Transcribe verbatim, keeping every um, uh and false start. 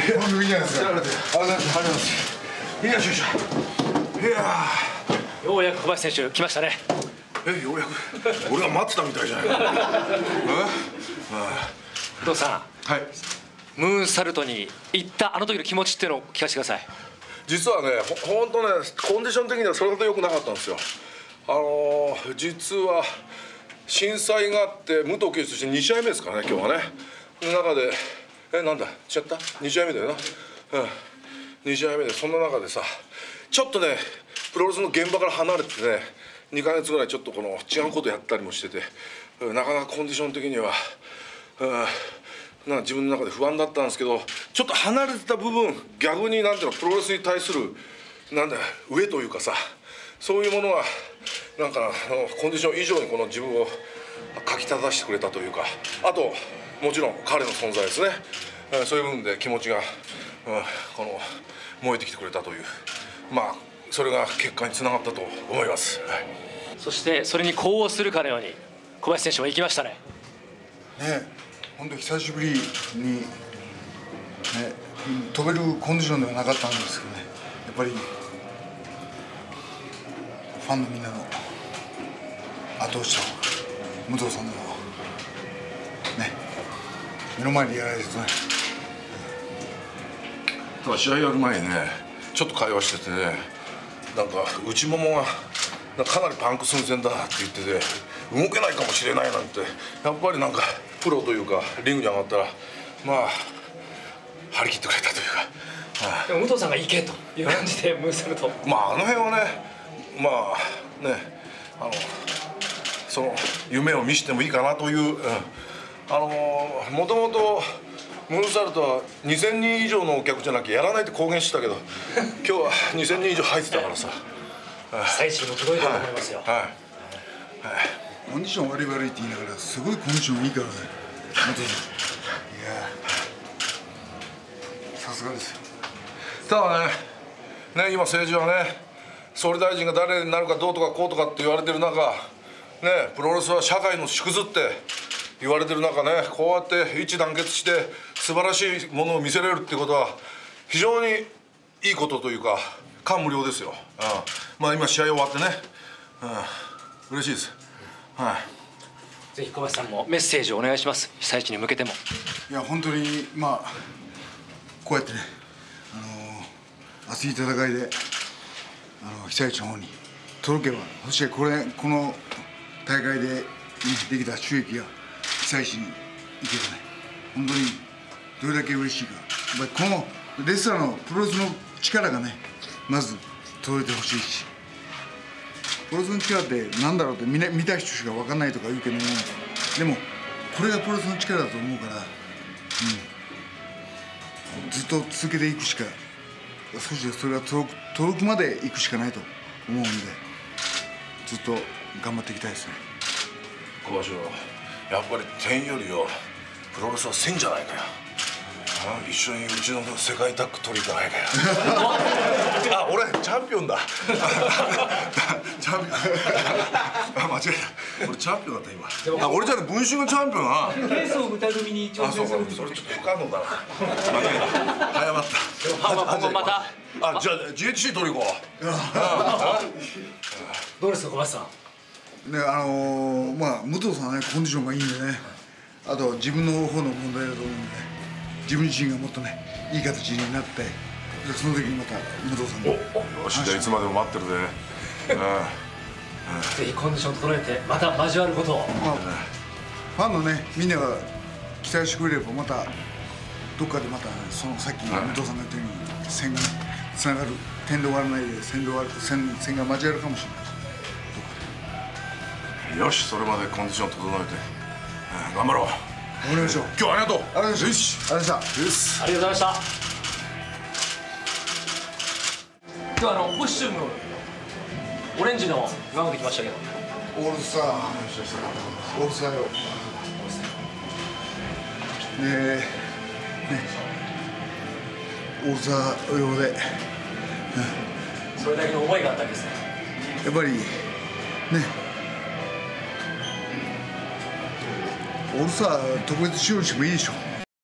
番組じゃないですか。ありがとうございます。いや、よいしょ。いやようやく小林選手来ましたね。 え、ようやく俺が待ってたみたいじゃない。 工藤さん、 はい、 ムーンサルトに行ったあの時の気持ちっていうのを聞かせてください。 実はね、ほんとね、コンディション的にはそれほど良くなかったんですよ。あのー、実は震災があって武藤敬司としてに試合目ですからね、今日はね。の中でえなんだ違ったに試合目だよな。うん、に試合目でそんな中でさ、ちょっとねプロレスの現場から離れてねにかげつぐらいちょっとこの違うことやったりもしてて、なかなかコンディション的には、うん、なんか自分の中で不安だったんですけど、ちょっと離れてた部分逆になんていうのプロレスに対するなんだ上というかさ、そういうものがなんかあのコンディション以上にこの自分をかき立たせてくれたというか、あともちろん彼の存在ですね、そういう部分で気持ちが、うん、この燃えてきてくれたという、まあそれが結果につながったと思います、はい、 そしてそれに呼応するかのように小林選手も行きましたね。 ね、本当久しぶりに、ね、飛べるコンディションではなかったんですけどね、やっぱりファンのみんなの後押しと武藤さんのね目の前でやられるとね。 ただ試合やる前にねちょっと会話しててね、なんか内ももがかなりパンク寸前だって言ってて動けないかもしれないなんて、やっぱりなんかプロというかリングに上がったらまあ張り切ってくれたというか、はあ、 でも武藤さんが行けという感じでムーンサルト、 まああの辺はねまあねあのその夢を見せてもいいかなという、うん、あのもともとムーンサルトはにせんにん以上のお客じゃなきゃやらないって公言してたけど今日はにせんにん以上入ってたからさ、 最新も届いたと思いますよ。はい、はいはい、 コンディション悪い悪いって言いながらすごいコンディションいいからね。本当にいやさすがですよ。 ただねね今政治はね総理大臣が誰になるかどうとかこうとかって言われてる中ね、プロレスは社会の縮図って言われてる中ね、こうやって一致団結して素晴らしいものを見せれるっていうことは非常にいいことというか感無量ですよ、うん、まあ今試合終わってね、うん、嬉しいです、はい、 ぜひ小林さんもメッセージをお願いします。被災地に向けても。 いや本当にまあこうやってね、あのー、熱い戦いであの被災地の方に届けば、そしてこれこの大会で、ね、できた収益が被災地に行けばね、本当にどれだけ嬉しいか。やっぱりこのレスラーのプロレスの力がねまず届いてほしいし、プロレスの力って何だろうって見た人しか分かんないとか言うけども、でもこれがプロレスの力だと思うから、うん、ずっと続けていくしか、少しそれが届く、届くまでいくしかないと思うんで、ずっと頑張っていきたいですね。 小林はやっぱり点よりよプロレスは線じゃないかよ。一緒にうちの世界タッグ取りに行かないかよ。あ、俺チャンピオンだ。チャンピオン。あ、間違えた。俺チャンピオンだった今。あ、俺じゃね、文春がチャンピオンな。 ケースを豚組に挑戦する。 それちょっと不可能だな。間違えた。早まった。 でもファンは今後また。 あ、じゃあ ジーエイチシー 取り行こう。 どうですか小林さん。 ね、あのー、まあ武藤さんはねコンディションがいいんでね、あと自分の方の問題だと思うんで、ね、自分自身がもっとねいい形になって、その時にまた武藤さんによし、じゃあいつまでも待ってるで、 ぜひコンディション整えてまた交わることを、まあ、 ファンのねみんなが期待してくれればまたどっかでまた、ね、そのさっき武藤さんが言ったように線がねつながる、点で終わらないで線で終わる、線線が交わるかもしれない。 よし、それまでコンディション整えて、うん、頑張ろう。 お願いしよう。 今日はありがとう。 ありがとうございました。 ありがとうございました。今日はあのコスチュームオレンジの今まで来ましたけど。 オールスター。オールスターよ。ねえ、ね、オールスター用で、うん、 それだけの思いがあったんですね。 やっぱりね。オールスター特別仕様にしてもいいでしょ。